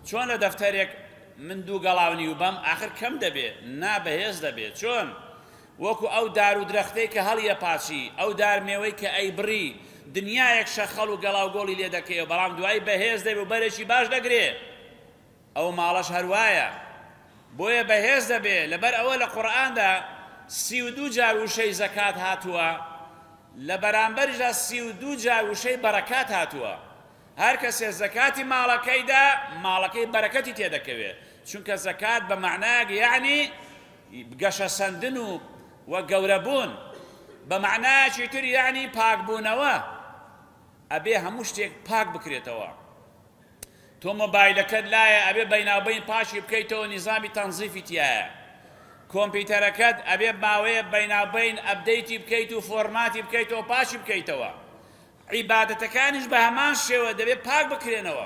چۆن لە دەفتەرێک من دوو گەڵاونی و بەم آخر کەم دەبێت نابەهێز دەبێت چۆن وەکو ئەو دار و درەختەی کە هەڵیە پاچی ئەو دارمێوەی کە ئەیبڕی دنیایەک شەخەڵ و گەڵاو گۆڵی لێ دەکەیەوە بەڵام دوای بەهێز دەبێت و بەرێکی باش دەگرێت ئەو ماڵەش هەروایە بۆیە بەهێز دەبێت لەبەر ئەوە لە قورئاندا 32 جار وشەی زەکات هاتووە لە بەرامبەردا 32 جار وشەی بەرەکات هاتووە هەر کەسێ زەکاتی ماڵەکەیدا ماڵەکەی بەرەکەتی تێدەکەوێت چونکە زەکات بە معنایەک یعنی گەشە سەندن و گەورەبوون بە معنایەکی تر یعنی پاکبوونەوە ئەبێ هەموو شتێک پاک بکرێتەوە تۆ مۆبایلەکەت لایە ئەبێ بەیناوبەین پاشی بکەیتەوە نیزامی تەنزیفی تایە کۆمپیوتەرەکەت ئەبێ باوەیە بەیناوبەین ئەپدەیتی بکەیت و فۆرماتی بکەیتەوە پاشی بکەیتەوە عیبادەتەکانیش بە هەمان شێوە دەبێت پاک بکرێنەوە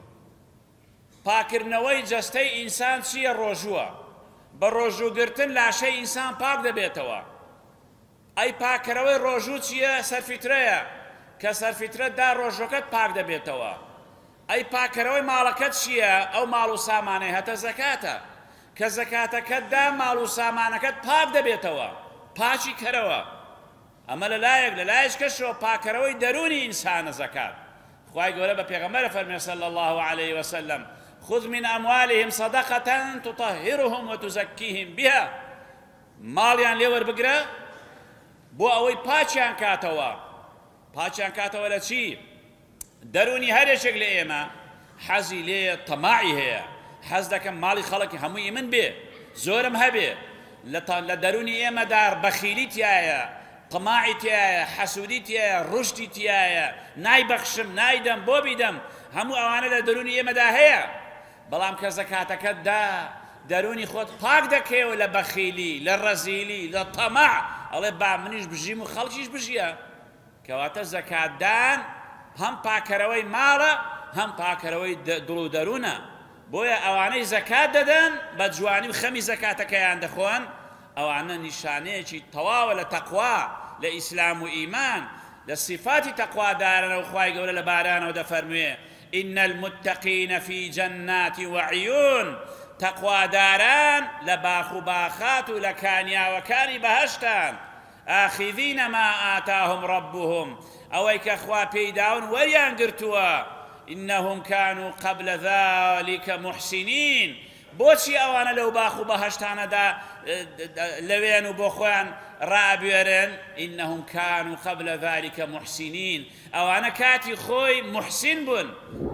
پاکردنەوەی جەستەی ئینسان چییە ڕۆژووە بە ڕۆژووگرتن لاشەی ئینسان پاک دەبێتەوە ئەی پاکەرەوەی ڕۆژوو چییە سەرفیترەیە کە سەرفیترەتدا ڕۆژۆکەت پاک دەبێتەوە ئەی پاکەرەوەی ماڵەکەت چییە ئەو ماڵ و سامانەی هەتە زەکاتە کە زەکاتەکەتدا ماڵ و سامانەکەت پاک دەبێتەوە پاچی کەرەوە ئەمە لەلایەک کەشەوە پاکەرەوەی دەرونی ئینسانە زەکات خوای گەورە بە پێغەمبەر فەرمێ صلی الله عليه وسلم خذ من أموالهم صدقة تطهرهم وتزكيهم بها ماڵیان لێ وەربگرە بۆ ئەوەی پاچیان کاتەوە لە چی دەرونی هەرێشێک لە ئێمە حەزی لێیە تەماعی هەیە حەز دەکەم ماڵی خەڵکی هەمووی من بێ زۆرم هەبێ لە دەرونی ئێمەدا بەخیلی تایە طماعی تایە حەسوودی تایە ڕشتی تایە نایبەخشم نایدەم بۆ بیدەم هەموو ئەوانە لە دەرونی ئێمەدا هەیە بەڵام کە زەکاتەکەتدا دەرونی خۆت پاک دەکەیەوە لە بەخیلی لە ڕەزیلی لە تەماع ئەڵێ با منیش بژیم و خەڵکیش بژیە کەواتە زەکاتدان هەم پاکەرەوەی ماڵە هەم پاکەرەوەی دڵ و دەروونە بۆیە ئەوانەی زەکات دەدەن بە جوانی و خەمی زەکاتەکەیان دەخۆن ئەوانە نیشانەیەکی تەواوە لە تەقوا لە ئیسلام و ئیمان لە صفاتی تەقوادارنە و خوای گەورە لە بارانەوە دەفەرموێ إن المتقين في جنات وعيون تەقواداران لە باخ و باخات و لە کانیاوەکانی بەهەشتان آخذين ما آتاهم ربهم ئەوەی کە خوا پێیداون وەریان گرتووە إنهم كانوا قبل ذلك محسنين بۆچی ئەوانە لەو باخ و بەهەشتانەدا لەوێن و بۆ خۆیان ڕابێرن إنهم كانوا قبل ذلك محسنين ئەوانە کاتی خۆی محسن بوون